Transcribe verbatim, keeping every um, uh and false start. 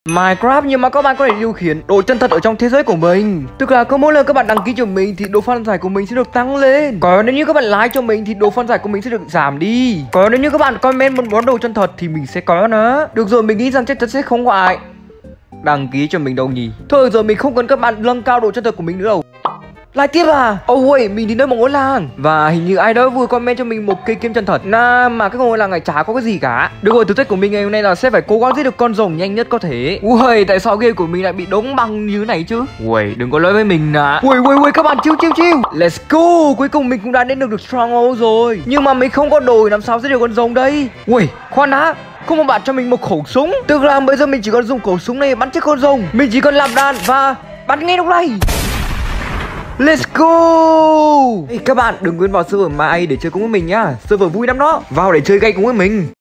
Minecraft nhưng mà các bạn có thể điều khiển đồ chân thật ở trong thế giới của mình. Tức là cứ mỗi lần các bạn đăng ký cho mình thì độ phân giải của mình sẽ được tăng lên. Còn nếu như các bạn like cho mình thì độ phân giải của mình sẽ được giảm đi. Còn nếu như các bạn comment một món đồ chân thật thì mình sẽ có nó. Được rồi, mình nghĩ rằng chắc chắn sẽ không có ai đăng ký cho mình đâu nhỉ. Thôi giờ mình không cần các bạn nâng cao độ chân thật của mình nữa đâu. Lại tiếp à? Oh wait, mình đi nơi một ngôi làng. Và hình như ai đó vừa comment cho mình một cây kiếm chân thật. Nah, mà cái ngôi làng này chả có cái gì cả. Được rồi, thử thách của mình ngày hôm nay là sẽ phải cố gắng giết được con rồng nhanh nhất có thể. Ui, tại sao game của mình lại bị đóng băng như thế này chứ? Ui, đừng có nói với mình nè. Ui, ui, ui, các bạn chill chill chill. Let's go. Cuối cùng mình cũng đã đến được được Stronghold rồi. Nhưng mà mình không có đồ làm sao giết được con rồng đây. Ui, khoan đã. Không một bạn cho mình một khẩu súng. Tức là bây giờ mình chỉ cần dùng khẩu súng này bắn chết con rồng. Mình chỉ cần làm đạn và bắn ngay lúc này. Let's go! Hey, các bạn đừng quên vào server mai để chơi cùng với mình nhá. Server vui lắm đó. Vào để chơi gay cùng với mình.